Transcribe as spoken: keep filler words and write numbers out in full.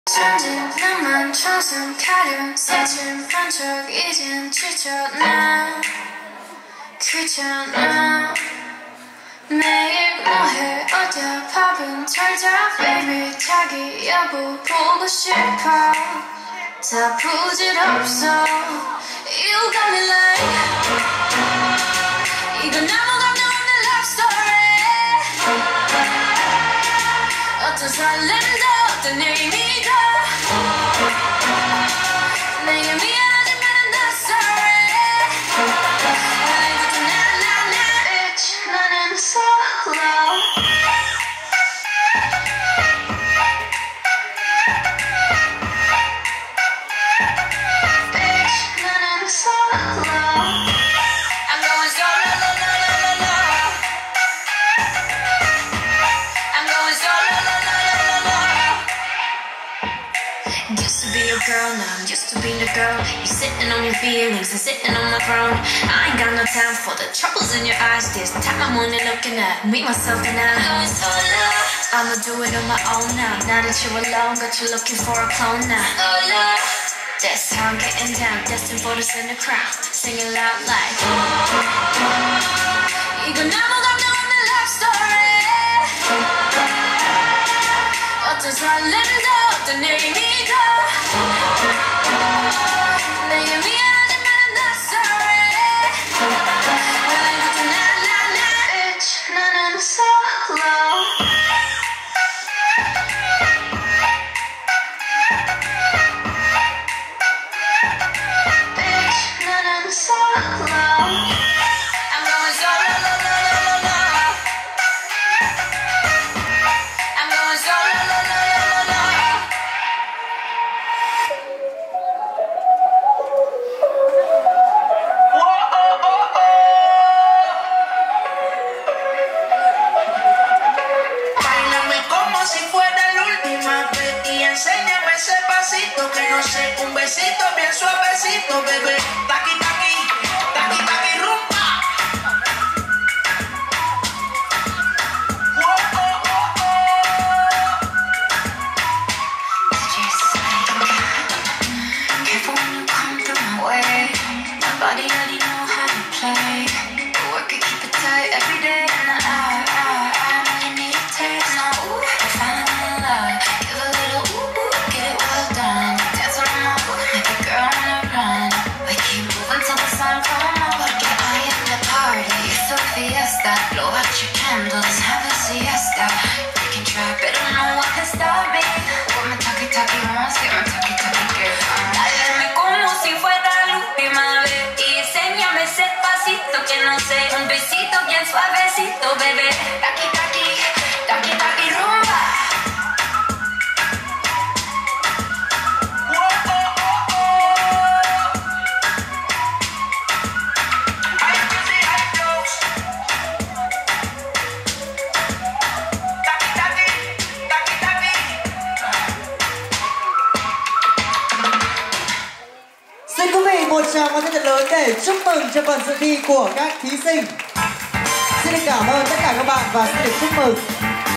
천진 낭만 청순 가련 새침 반짝 이젠 지쳤나 귀찮아 매일 뭐해 어디야 밥은 잘자 baby 자기 여보 보고 싶어 다 부질없어 You got me like 이건 아무것도 없는 love story 어떤 설렘도 어떤 의미가 내게 미안하지만 I'm not sorry 이것도 나나나 Bitch 나는 solo Bitch 나는 solo I'm going solo lo, lo, lo, lo, lo. I'm going solo lo, lo, lo, lo, lo. Used to be your girl, now I'm used to being the girl. You're sitting on your feelings and sitting on my throne. I ain't got no time for the troubles in your eyes. This time I'm only looking at me, myself, and I. I'm going solo. I'ma do it on my own now. Now that you're alone, but you're looking for a clone now. Solo. That's how I'm getting down, destined for the center crowd. Singing loud like 이건 아무것도 없는 love story 어떤 설렘도 어떤 의미가 내게 미안하지만 I'm not sorry 이것도 나나나 Bitch 나는 solo Bitch 나는 solo I'm going solo lo, lo, lo, lo, lo. I'm going solo lo, lo, lo, lo, lo. Báilame como si fuera la última vez y enséñame ese pasito que no sé, un besito bien suavecito, bebé. Taqui taqui, taqui taqui rumba. Whoa, oh, oh, oh. Did you say careful when you come through my way? My body already know how to play. But work it, keep it tight every day. And I, I, I know you need a taste. No, ooh, we're falling in love. Give a little ooh, ooh, get it well done. Dance on my ooh, make a girl wanna run. We keep moving till the sun come up. Porque I am the party. It's a fiesta. Blow out your candles, have a siesta. You can try, but don't know what can stop me. With my talkie talkie wants, get my talkie talkie girl. Báilame como si fuera la última vez y enséñame ese pasito que no sé, un besito bien suavecito, bebé. Taqui taqui, taqui taqui rumba. Whoa, oh, oh, oh. Ay, que sí, ay, Dios. Taqui taqui, taqui taqui. Xin quý vị một tràng pháo thật lớn để chúc mừng cho phần dự thi của các thí sinh. Xin được cảm ơn tất cả các bạn và xin được chúc mừng